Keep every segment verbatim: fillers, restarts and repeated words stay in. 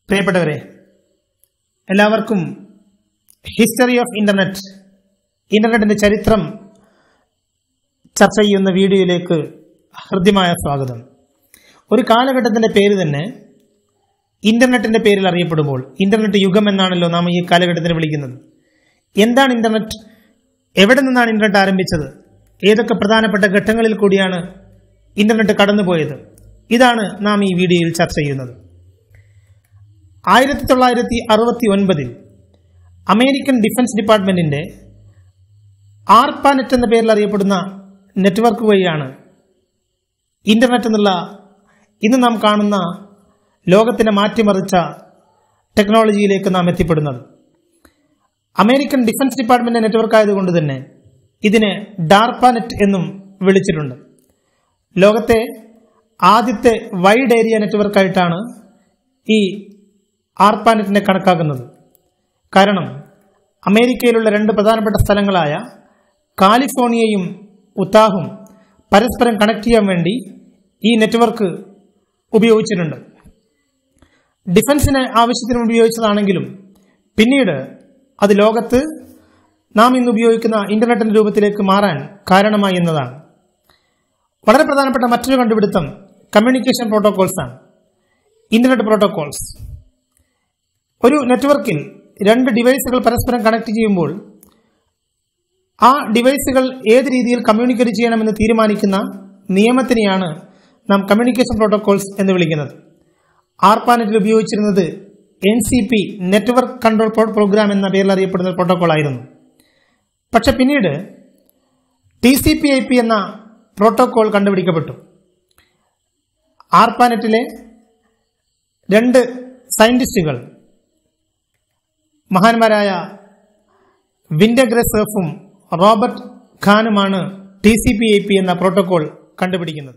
പ്രിയപ്പെട്ടവരെ, എല്ലാവർക്കും history of internet ഇന്റർനെറ്റിന്റെ ചരിത്രം ചർച്ച ചെയ്യുന്ന വീഡിയോയിലേക്ക് ഹൃദ്യമായ സ്വാഗതം. ഒരു കാലഘട്ടത്തിന്റെ പേര് തന്നെ ഇന്റർനെറ്റിന്റെ പേരിൽ അറിയപ്പെടുമ്പോൾ ഇന്റർനെറ്റ് യുഗം എന്നാണല്ലോ നാം ഈ കാലഘട്ടത്തിന് വിളിക്കുന്നത്. എന്താണ് ഇന്റർനെറ്റ്? എവിടെ നിന്നാണ് ഇന്റർനെറ്റ് ആരംഭിച്ചത്? ഏതൊക്കെ പ്രധാനപ്പെട്ട ഘട്ടങ്ങളിൽ കൂടിയാണ് ഇന്റർനെറ്റ് കടന്നുപോയത്? ഇതാണ് നാം ഈ വീഡിയോയിൽ ചർച്ച ചെയ്യുന്നത്. ആയിരത്തി തൊള്ളായിരത്തി അറുപത്തി ഒൻപതിൽ അമേരിക്കൻ ഡിഫൻസ് ഡിപ്പാർട്ട്മെന്റിന്റെ ആർപാനെറ്റ് എന്ന പേരിൽ അറിയപ്പെടുന്ന നെറ്റ്വർക്ക് വഴിയാണ് ഇന്റർനെറ്റ് എന്നുള്ള ഇന്ന് നാം കാണുന്ന ലോകത്തിനെ മാറ്റിമറിച്ച ടെക്നോളജിയിലേക്ക് നാം എത്തിപ്പെടുന്നത്. അമേരിക്കൻ ഡിഫൻസ് ഡിപ്പാർട്ട്മെന്റ് നെറ്റ്വർക്ക് ആയതുകൊണ്ട് തന്നെ ഇതിനെ ഡാർപാനെറ്റ് എന്നും വിളിച്ചിട്ടുണ്ട്. ലോകത്തെ ആദ്യത്തെ വൈഡ് ഏരിയ നെറ്റ്വർക്കായിട്ടാണ് ഈ ആർപാനെറ്റിനെ കണക്കാക്കുന്നത്. കാരണം അമേരിക്കയിലുള്ള രണ്ട് പ്രധാനപ്പെട്ട സ്ഥലങ്ങളായ കാലിഫോർണിയയും ഉത്താഹും പരസ്പരം കണക്ട് ചെയ്യാൻ വേണ്ടി ഈ നെറ്റ്വർക്ക് ഉപയോഗിച്ചിട്ടുണ്ട്. ഡിഫൻസിന് ആവശ്യത്തിന് ഉപയോഗിച്ചതാണെങ്കിലും പിന്നീട് അത് ലോകത്ത് നാം ഇന്ന് ഉപയോഗിക്കുന്ന ഇന്റർനെറ്റിന്റെ രൂപത്തിലേക്ക് മാറാൻ കാരണമായി എന്നതാണ്. വളരെ പ്രധാനപ്പെട്ട മറ്റൊരു കണ്ടുപിടുത്തം കമ്മ്യൂണിക്കേഷൻ പ്രോട്ടോകോൾസ് ആണ്. ഇന്റർനെറ്റ് പ്രോട്ടോകോൾസ് ഒരു നെറ്റ്വർക്കിൽ രണ്ട് ഡിവൈസുകൾ പരസ്പരം കണക്ട് ചെയ്യുമ്പോൾ ആ ഡിവൈസുകൾ ഏത് രീതിയിൽ കമ്മ്യൂണിക്കേറ്റ് ചെയ്യണമെന്ന് തീരുമാനിക്കുന്ന നിയമത്തിനെയാണ് നാം കമ്മ്യൂണിക്കേഷൻ പ്രോട്ടോകോൾസ് എന്ന് വിളിക്കുന്നത്. ആർപാനെറ്റിൽ ഉപയോഗിച്ചിരുന്നത് N C P network control program എന്ന പേരിൽ അറിയപ്പെടുന്ന പ്രോട്ടോകോൾ ആയിരുന്നു. പക്ഷെ പിന്നീട് T C P I P എന്ന പ്രോട്ടോകോൾ കണ്ടുപിടിക്കപ്പെട്ടു. ആർപാനെറ്റിലെ രണ്ട് സയന്റിസ്റ്റുകൾ മഹാന്മാരായ വിൻഡഗ്രസേഫും റോബർട്ട് ഖാനുമാണ് T C P I P എന്ന പ്രോട്ടോകോൾ കണ്ടുപിടിക്കുന്നത്.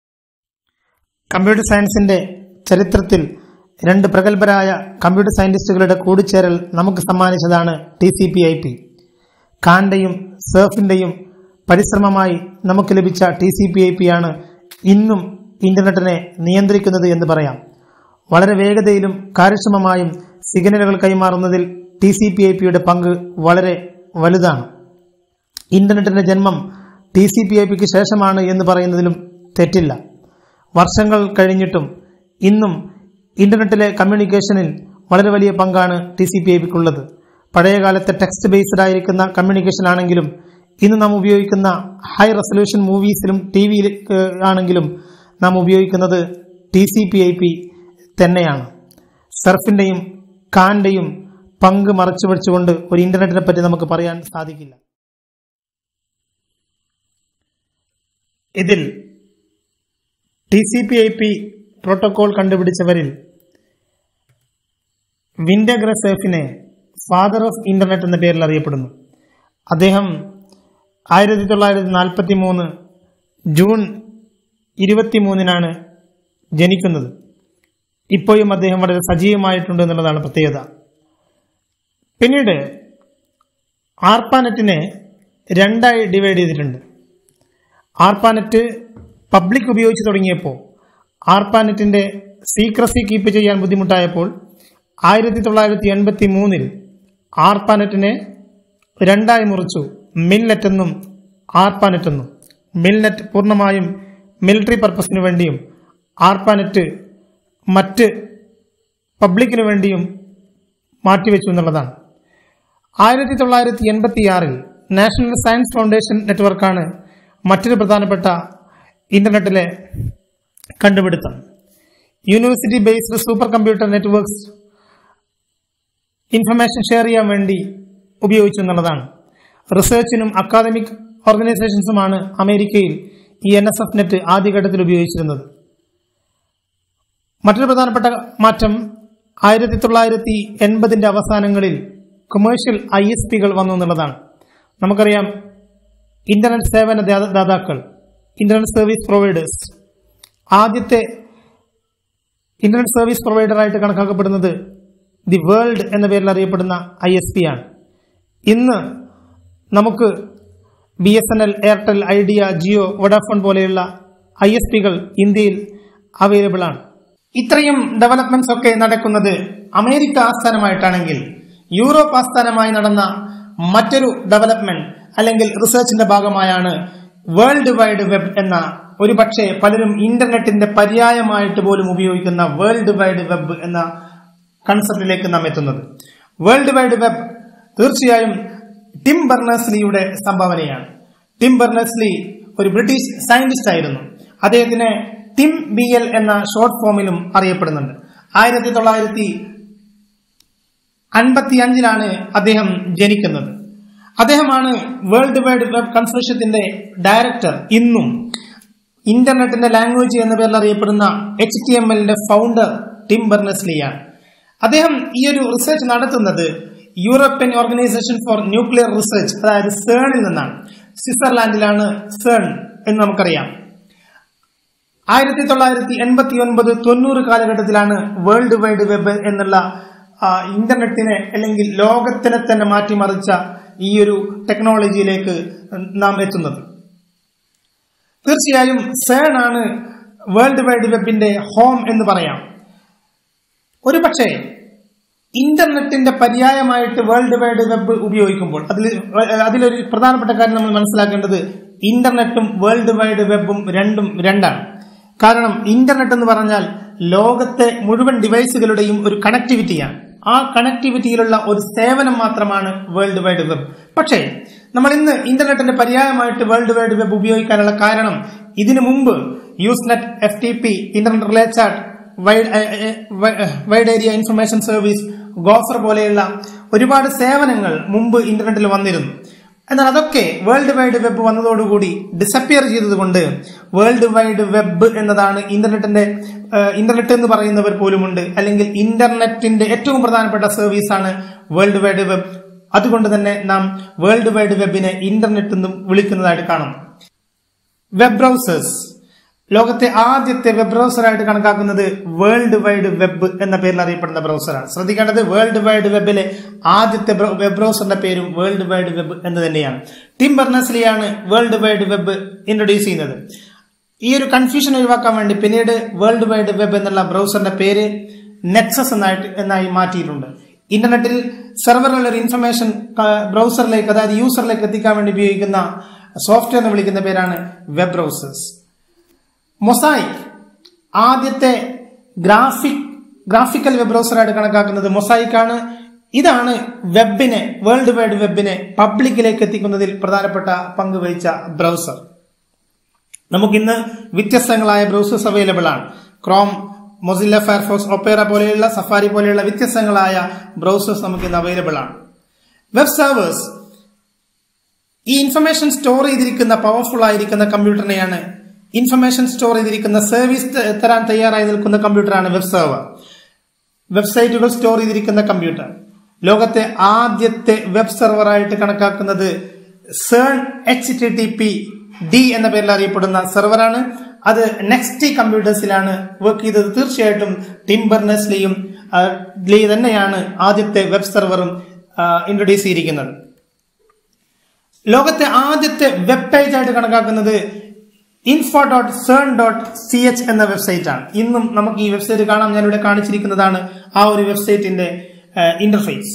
കമ്പ്യൂട്ടർ സയൻസിന്റെ ചരിത്രത്തിൽ രണ്ട് പ്രഗത്ഭരായ കമ്പ്യൂട്ടർ സയന്റിസ്റ്റുകളുടെ കൂടിച്ചേരൽ നമുക്ക് സമ്മാനിച്ചതാണ് T C P I P. ഖാന്റെയും സേഫിന്റെയും പരിശ്രമമായി നമുക്ക് ലഭിച്ച T C P I P ആണ് ഇന്നും ഇന്റർനെറ്റിനെ നിയന്ത്രിക്കുന്നത് എന്ന് പറയാം. വളരെ വേഗതയിലും കാര്യക്ഷമമായും സിഗ്നലുകൾ കൈമാറുന്നതിൽ ടി സി പി ഐ പിയുടെ പങ്ക് വളരെ വലുതാണ്. ഇന്റർനെറ്റിന്റെ ജന്മം ടി സി പി ഐ പിക്ക് ശേഷമാണ് എന്ന് പറയുന്നതിലും തെറ്റില്ല. വർഷങ്ങൾ കഴിഞ്ഞിട്ടും ഇന്നും ഇന്റർനെറ്റിലെ കമ്മ്യൂണിക്കേഷനിൽ വളരെ വലിയ പങ്കാണ് ടി സി പി ഐ പിക്കുള്ളത്. പഴയകാലത്തെ ടെക്സ്റ്റ് ബേസ്ഡ് ആയിരിക്കുന്ന കമ്മ്യൂണിക്കേഷൻ ആണെങ്കിലും ഇന്ന് നാം ഉപയോഗിക്കുന്ന ഹൈ റെസൊല്യൂഷൻ മൂവീസിലും ടി വിയിൽ ആണെങ്കിലും നാം ഉപയോഗിക്കുന്നത് T C P I P തന്നെയാണ്. സർഫിന്റെയും ഖാന്റെയും പങ്ക് മറച്ചു വെച്ചുകൊണ്ട് ഒരു ഇന്റർനെറ്റിനെ പറ്റി നമുക്ക് പറയാൻ സാധിക്കില്ല. ഇതിൽ T C P I P protocol കണ്ടുപിടിച്ചവരിൽ വിൻഡഗ്രസേഫിനെ ഫാദർ ഓഫ് ഇന്റർനെറ്റ് എന്ന പേരിൽ അറിയപ്പെടുന്നു. അദ്ദേഹം ആയിരത്തി തൊള്ളായിരത്തി നാൽപ്പത്തി മൂന്ന് ജൂൺ ഇരുപത്തിമൂന്നിനാണ് ജനിക്കുന്നത്. ഇപ്പോഴും അദ്ദേഹം വളരെ സജീവമായിട്ടുണ്ട് എന്നുള്ളതാണ് പ്രത്യേകത. പിന്നീട് ആർപാനെറ്റിനെ രണ്ടായി ഡിവൈഡ് ചെയ്തിട്ടുണ്ട്. ആർപാനെറ്റ് പബ്ലിക് ഉപയോഗിച്ച് തുടങ്ങിയപ്പോൾ ആർപാനെറ്റിന്റെ സീക്രസി കീപ്പ് ചെയ്യാൻ ബുദ്ധിമുട്ടായപ്പോൾ ആയിരത്തി തൊള്ളായിരത്തി എൺപത്തി മൂന്നിൽ ആർപാനെറ്റിനെ രണ്ടായി മുറിച്ചു. മിൽനെറ്റ് എന്നും ആർപാനെറ്റ് എന്നും. മിൽനെറ്റ് പൂർണ്ണമായും മിലിറ്ററി പർപ്പസിനു വേണ്ടിയും ആർപാനെറ്റ് മറ്റ് പബ്ലിക്കിനു വേണ്ടിയും മാറ്റിവെച്ചു എന്നുള്ളതാണ്. ആയിരത്തി തൊള്ളായിരത്തി എൺപത്തി ആറിൽ നാഷണൽ സയൻസ് ഫൗണ്ടേഷൻ നെറ്റ്വർക്കാണ് മറ്റൊരു പ്രധാനപ്പെട്ട ഇന്റർനെറ്റിലെ കണ്ടുപിടുത്തം. University based super computer networks information share ചെയ്യാൻ വേണ്ടി ഉപയോഗിച്ചു എന്നുള്ളതാണ്. റിസർച്ചിനും അക്കാദമിക് ഓർഗനൈസേഷൻസുമാണ് അമേരിക്കയിൽ ഈ എൻ എസ് എഫ് നെറ്റ് ആദ്യഘട്ടത്തിൽ ഉപയോഗിച്ചിരുന്നത്. മറ്റൊരു പ്രധാനപ്പെട്ട മാറ്റം ആയിരത്തി തൊള്ളായിരത്തി എൺപതിന്റെ അവസാനങ്ങളിൽ കൊമേഴ്ഷ്യൽ ഐ എസ് പികൾ വന്നു എന്നുള്ളതാണ്. നമുക്കറിയാം, ഇന്റർനെറ്റ് സേവന ദാതാക്കൾ, ഇന്റർനെറ്റ് സർവീസ് പ്രൊവൈഡേഴ്സ്, ആദ്യത്തെ ഇന്റർനെറ്റ് സർവീസ് പ്രൊവൈഡറായിട്ട് കണക്കാക്കപ്പെടുന്നത് ദി വേൾഡ് എന്ന പേരിൽ അറിയപ്പെടുന്ന ഐ എസ് പി ആണ്. ഇന്ന് നമുക്ക് B S N L, Airtel, Idea, Jio, Vodafone പോലെയുള്ള ഐ എസ് പികൾ ഇന്ത്യയിൽ അവൈലബിൾ ആണ്. ഇത്രയും ഡെവലപ്മെന്റ്സ് ഒക്കെ നടക്കുന്നത് അമേരിക്ക ആസ്ഥാനമായിട്ടാണെങ്കിൽ യൂറോപ്പ് ആസ്ഥാനമായി നടന്ന മറ്റൊരു ഡെവലപ്മെന്റ് അല്ലെങ്കിൽ റിസർച്ചിന്റെ ഭാഗമായാണ് വേൾഡ് വൈഡ് വെബ് എന്ന, ഒരു പക്ഷേ പലരും ഇന്റർനെറ്റിന്റെ പര്യായമായിട്ട് പോലും ഉപയോഗിക്കുന്ന വേൾഡ് വൈഡ് വെബ് എന്ന കൺസെപ്റ്റിലേക്ക് നാം എത്തുന്നത്. വേൾഡ് വൈഡ് വെബ് തീർച്ചയായും ടിം ബെർണേഴ്സ്-ലീയുടെ സംഭാവനയാണ്. ടിം ബെർണേഴ്സ്-ലീ ഒരു ബ്രിട്ടീഷ് സയന്റിസ്റ്റ് ആയിരുന്നു. അദ്ദേഹത്തിന് ടിം ബി എൽ എന്ന ഷോർട്ട് ഫോമിലും അറിയപ്പെടുന്നുണ്ട്. ആയിരത്തി തൊള്ളായിരത്തി അൻപത്തി അഞ്ചിലാണ് അദ്ദേഹം ജനിക്കുന്നത്. അദ്ദേഹമാണ് വേൾഡ് വൈഡ് വെബ് കൺസോർഷ്യത്തിന്റെ ഡയറക്ടർ. ഇന്നും ഇന്റർനെറ്റിന്റെ ലാംഗ്വേജ് എന്ന പേരിൽ അറിയപ്പെടുന്ന എച്ച് ടി എം എല്ലിന്റെ ഫൗണ്ടർ ടിം ബെർണേഴ്സ്-ലീയാണ്. അദ്ദേഹം ഈ ഒരു റിസർച്ച് നടത്തുന്നത് European organisation for nuclear research, അതായത് സേണിൽ നിന്നാണ്. സ്വിറ്റ്സർലാൻഡിലാണ് സേൺ എന്ന് നമുക്കറിയാം. ആയിരത്തി തൊള്ളായിരത്തി എൺപത്തി ഒൻപത് തൊണ്ണൂറ് കാലഘട്ടത്തിലാണ് വേൾഡ് വൈഡ് വെബ് എന്നുള്ള ഇന്റർനെറ്റിനെ അല്ലെങ്കിൽ ലോകത്തിനെ തന്നെ മാറ്റിമറിച്ച ഈ ഒരു ടെക്നോളജിയിലേക്ക് നാം എത്തുന്നത്. തീർച്ചയായും സേൺ ആണ് വേൾഡ് വൈഡ് വെബിന്റെ ഹോം എന്ന് പറയാം. ഒരു പക്ഷേ ഇന്റർനെറ്റിന്റെ പര്യായമായിട്ട് വേൾഡ് വൈഡ് വെബ് ഉപയോഗിക്കുമ്പോൾ അതിൽ അതിലൊരു പ്രധാനപ്പെട്ട കാര്യം നമ്മൾ മനസ്സിലാക്കേണ്ടത് ഇന്റർനെറ്റും വേൾഡ് വൈഡ് വെബും രണ്ടും രണ്ടാണ്. കാരണം ഇന്റർനെറ്റ് എന്ന് പറഞ്ഞാൽ ലോകത്തെ മുഴുവൻ ഡിവൈസുകളുടെയും ഒരു കണക്ടിവിറ്റിയാണ്. ആ കണക്ടിവിറ്റിയിലുള്ള ഒരു സേവനം മാത്രമാണ് വേൾഡ് വൈഡ് വെബ്. പക്ഷേ നമ്മൾ ഇന്ന് ഇന്റർനെറ്റിന്റെ പര്യായമായിട്ട് വേൾഡ് വൈഡ് വെബ് ഉപയോഗിക്കാനുള്ള കാരണം ഇതിനു മുമ്പ് Usenet, F T P, internet relay chat, wide area information service, gopher പോലെയുള്ള ഒരുപാട് സേവനങ്ങൾ മുമ്പ് ഇന്റർനെറ്റിൽ വന്നിരുന്നു. എന്നാൽ അതൊക്കെ വേൾഡ് വൈഡ് വെബ് വന്നതോടുകൂടി ഡിസപ്പിയർ ചെയ്തതുകൊണ്ട് വേൾഡ് വൈഡ് വെബ് എന്നതാണ് ഇന്റർനെറ്റിന്റെ ഇന്റർനെറ്റ് എന്ന് പറയുന്നവർ പോലുമുണ്ട്. അല്ലെങ്കിൽ ഇന്റർനെറ്റിന്റെ ഏറ്റവും പ്രധാനപ്പെട്ട സർവീസാണ് വേൾഡ് വൈഡ് വെബ്. അതുകൊണ്ട് തന്നെ നാം വേൾഡ് വൈഡ് വെബിനെ ഇന്റർനെറ്റ് എന്നും വിളിക്കുന്നതായിട്ട് കാണും. വെബ് ബ്രൗസേഴ്സ്, ലോകത്തെ ആദ്യത്തെ വെബ് ബ്രൗസറായിട്ട് കണക്കാക്കുന്നത് വേൾഡ് വൈഡ് വെബ് എന്ന പേരിൽ അറിയപ്പെടുന്ന ബ്രൗസറാണ്. ശ്രദ്ധിക്കേണ്ടത് വേൾഡ് വൈഡ് വെബിലെ ആദ്യത്തെ വെബ് ബ്രൗസറിന്റെ പേരും വേൾഡ് വൈഡ് വെബ് എന്ന് തന്നെയാണ്. ടിം ബെർണേഴ്സ്-ലീയാണ് വേൾഡ് വൈഡ് വെബ് ഇൻട്രൊഡ്യൂസ് ചെയ്യുന്നത്. ഈ ഒരു കൺഫ്യൂഷൻ ഒഴിവാക്കാൻ വേണ്ടി പിന്നീട് വേൾഡ് വൈഡ് വെബ് എന്നുള്ള ബ്രൗസറിന്റെ പേര് നെക്സസ് എന്നായിട്ട് എന്നായി മാറ്റിയിട്ടുണ്ട്. ഇന്റർനെറ്റിൽ സെർവറുള്ള ഒരു ഇൻഫർമേഷൻ ബ്രൗസറിലേക്ക്, അതായത് യൂസറിലേക്ക് എത്തിക്കാൻ വേണ്ടി ഉപയോഗിക്കുന്ന സോഫ്റ്റ്വെയറിനെ വിളിക്കുന്ന പേരാണ് വെബ് ബ്രൗസേഴ്സ്. മൊസൈക്ക് ആദ്യത്തെ ഗ്രാഫിക് ഗ്രാഫിക്കൽ വെബ് ബ്രൗസറായിട്ട് കണക്കാക്കുന്നത് മൊസൈക്കാണ്. ഇതാണ് വെബിനെ, വേൾഡ് വൈഡ് വെബിനെ പബ്ലിക്കിലേക്ക് എത്തിക്കുന്നതിൽ പ്രധാനപ്പെട്ട പങ്ക് വഹിച്ച ബ്രൗസർ. നമുക്കിന്ന് വ്യത്യസ്തങ്ങളായ ബ്രൗസേഴ്സ് അവൈലബിൾ ആണ്. ക്രോം, മൊസില്ല ഫയർഫോക്സ്, ഒപ്പേറ പോലെയുള്ള, സഫാരി പോലെയുള്ള വ്യത്യസ്തങ്ങളായ ബ്രൗസേഴ്സ് നമുക്കിന്ന് അവൈലബിൾ ആണ്. വെബ് സെർവേഴ്സ് ഈ ഇൻഫർമേഷൻ സ്റ്റോർ ചെയ്തിരിക്കുന്ന പവർഫുൾ ആയിരിക്കുന്ന കമ്പ്യൂട്ടറിനെയാണ്, ഇൻഫർമേഷൻ സ്റ്റോർ ചെയ്തിരിക്കുന്ന സർവീസ് തരാൻ തയ്യാറായി നിൽക്കുന്ന കമ്പ്യൂട്ടറാണ് വെബ് സെർവർ. വെബ്സൈറ്റുകൾ സ്റ്റോർ ചെയ്തിരിക്കുന്ന കമ്പ്യൂട്ടർ. ലോകത്തെ ആദ്യത്തെ വെബ് സെർവറായിട്ട് കണക്കാക്കുന്നത് CERN H T T P D എന്ന പേരിൽ അറിയപ്പെടുന്ന സെർവറാണ്. അത് നെക്സ്റ്റ് കമ്പ്യൂട്ടേഴ്സിലാണ് വർക്ക് ചെയ്തത്. തീർച്ചയായിട്ടും ടിം ബെർണേഴ്സ്-ലീയും ലീ തന്നെയാണ് ആദ്യത്തെ വെബ് സെർവറും ഇൻട്രൊഡ്യൂസ് ചെയ്തിരിക്കുന്നത്. ലോകത്തെ ആദ്യത്തെ വെബ് പേജ് ആയിട്ട് കണക്കാക്കുന്നത് info dot CERN dot C H എന്ന വെബ്സൈറ്റ് ആണ്. ഇന്നും നമുക്ക് ഈ വെബ്സൈറ്റ് കാണാം. ഞാനിവിടെ കാണിച്ചിരിക്കുന്നതാണ് ആ ഒരു വെബ്സൈറ്റിന്റെ interface.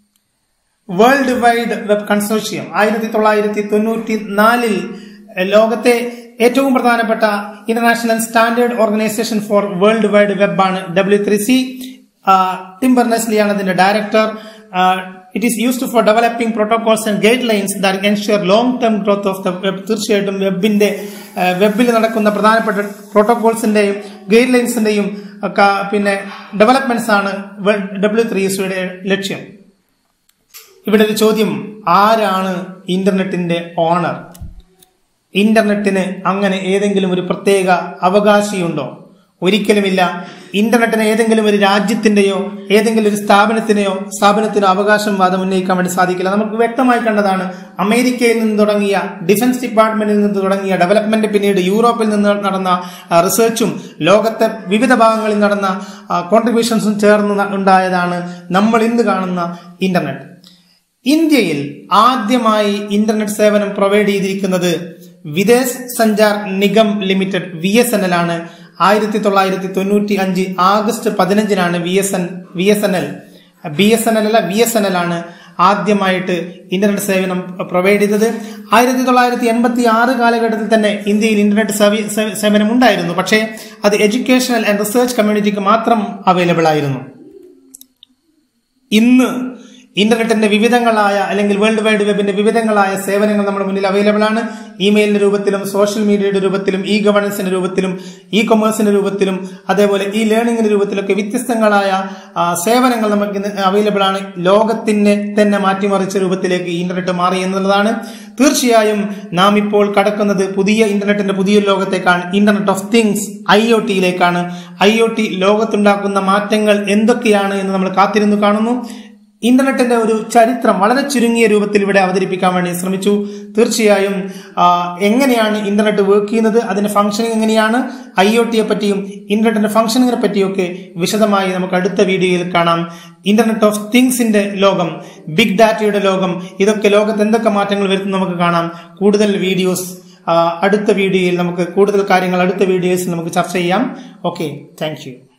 World wide web consortium ആയിരത്തി തൊള്ളായിരത്തി തൊണ്ണൂറ്റി നാലിൽ ലോകത്തെ ഏറ്റവും പ്രധാനപ്പെട്ട international standard organisation for world wide web ആണ് ഡബ്ല്യു ത്രീ സി. ടിം ബെർണേഴ്സ്-ലീയാണ് അതിന്റെ director. It is used for developing protocols and guidelines that ensure long-term growth of the web. തീർച്ചയായിട്ടും വെബിന്റെ വെബിൽ നടക്കുന്ന പ്രധാനപ്പെട്ട പ്രോട്ടോകോൾസിന്റെയും ഗൈഡ് ലൈൻസിന്റെയും പിന്നെ ഡെവലപ്മെന്റ്സ് ആണ് ഡബ്ല്യു ത്രീ സിയുടെ ലക്ഷ്യം. ഇവിടെ ഒരു ചോദ്യം, ആരാണ് ഇന്റർനെറ്റിന്റെ ഓണർ? ഇന്റർനെറ്റിന് അങ്ങനെ ഏതെങ്കിലും ഒരു പ്രത്യേക അവകാശിയുണ്ടോ? ഒരിക്കലുമില്ല. ഇന്റർനെറ്റിന് ഏതെങ്കിലും ഒരു രാജ്യത്തിന്റെയോ ഏതെങ്കിലും ഒരു സ്ഥാപനത്തിനെയോ സ്ഥാപനത്തിനോ അവകാശം വാദം ഉന്നയിക്കാൻ വേണ്ടി സാധിക്കില്ല. നമുക്ക് വ്യക്തമായി കണ്ടതാണ്. അമേരിക്കയിൽ നിന്ന് തുടങ്ങിയ ഡിഫൻസ് ഡിപ്പാർട്ട്മെന്റിൽ നിന്ന് തുടങ്ങിയ ഡെവലപ്മെന്റ് പിന്നീട് യൂറോപ്പിൽ നിന്ന് നടന്ന റിസർച്ചും ലോകത്തെ വിവിധ ഭാഗങ്ങളിൽ നടന്ന കോൺട്രിബ്യൂഷൻസും ചേർന്ന് ഉണ്ടായതാണ് നമ്മൾ ഇന്ന് കാണുന്ന ഇന്റർനെറ്റ്. ഇന്ത്യയിൽ ആദ്യമായി ഇന്റർനെറ്റ് സേവനം പ്രൊവൈഡ് ചെയ്തിരിക്കുന്നത് Videsh Sanchar Nigam limited V S N L ആണ്. ആയിരത്തി തൊള്ളായിരത്തി തൊണ്ണൂറ്റി അഞ്ച് ആഗസ്റ്റ് പതിനഞ്ചിനാണ് V S N V S N L B S N L അല്ല വി എസ് എൻ എൽ ആണ് ആദ്യമായിട്ട് ഇന്റർനെറ്റ് സേവനം പ്രൊവൈഡ് ചെയ്തത്. ആയിരത്തി തൊള്ളായിരത്തി എൺപത്തി ആറ് കാലഘട്ടത്തിൽ തന്നെ ഇന്ത്യയിൽ ഇന്റർനെറ്റ് സേവനം ഉണ്ടായിരുന്നു. പക്ഷേ അത് എഡ്യൂക്കേഷണൽ ആൻഡ് റിസർച്ച് കമ്മ്യൂണിറ്റിക്ക് മാത്രം അവൈലബിൾ ആയിരുന്നു. ഇന്ന് ഇന്റർനെറ്റിന്റെ വിവിധങ്ങളായ അല്ലെങ്കിൽ വേൾഡ് വൈഡ് വെബിന്റെ വിവിധങ്ങളായ സേവനങ്ങൾ നമ്മുടെ മുന്നിൽ അവൈലബിൾ ആണ്. ഇമെയിലിന്റെ രൂപത്തിലും സോഷ്യൽ മീഡിയയുടെ രൂപത്തിലും ഇ ഗവേണൻസിന്റെ രൂപത്തിലും ഇ കൊമേഴ്സിന്റെ രൂപത്തിലും അതേപോലെ ഇ ലേണിംഗിന്റെ രൂപത്തിലൊക്കെ വ്യത്യസ്തങ്ങളായ സേവനങ്ങൾ നമുക്ക് ഇന്ന് അവൈലബിൾ ആണ്. ലോകത്തിനെ തന്നെ മാറ്റിമറിച്ച രൂപത്തിലേക്ക് ഇന്റർനെറ്റ് മാറി എന്നുള്ളതാണ്. തീർച്ചയായും നാം ഇപ്പോൾ കടക്കുന്നത് പുതിയ ഇന്റർനെറ്റിന്റെ പുതിയൊരു ലോകത്തേക്കാണ്. Internet of things I O ടിയിലേക്കാണ്. ഐ ഒ ടി ലോകത്തുണ്ടാക്കുന്ന മാറ്റങ്ങൾ എന്തൊക്കെയാണ് എന്ന് നമ്മൾ കാത്തിരുന്നു കാണുന്നു. ഇന്റർനെറ്റിന്റെ ഒരു ചരിത്രം വളരെ ചുരുങ്ങിയ രൂപത്തിൽ ഇവിടെ അവതരിപ്പിക്കാൻ വേണ്ടി ശ്രമിച്ചു. തീർച്ചയായും എങ്ങനെയാണ് ഇന്റർനെറ്റ് വർക്ക് ചെയ്യുന്നത്, അതിന്റെ ഫംഗ്ഷനിങ് എങ്ങനെയാണ്, ഐ ഒ ടിയെ പറ്റിയും ഇന്റർനെറ്റിന്റെ ഫംഗ്ഷനിങ്ങിനെ പറ്റിയൊക്കെ വിശദമായി നമുക്ക് അടുത്ത വീഡിയോയിൽ കാണാം. ഇന്റർനെറ്റ് ഓഫ് തിങ്സിന്റെ ലോകം, ബിഗ് ഡാറ്റയുടെ ലോകം, ഇതൊക്കെ ലോകത്ത് എന്തൊക്കെ മാറ്റങ്ങൾ വരുത്തും നമുക്ക് കാണാം. കൂടുതൽ വീഡിയോസ് അടുത്ത വീഡിയോയിൽ നമുക്ക് കൂടുതൽ കാര്യങ്ങൾ അടുത്ത വീഡിയോസിൽ നമുക്ക് ചർച്ച ചെയ്യാം. Okay, thank U.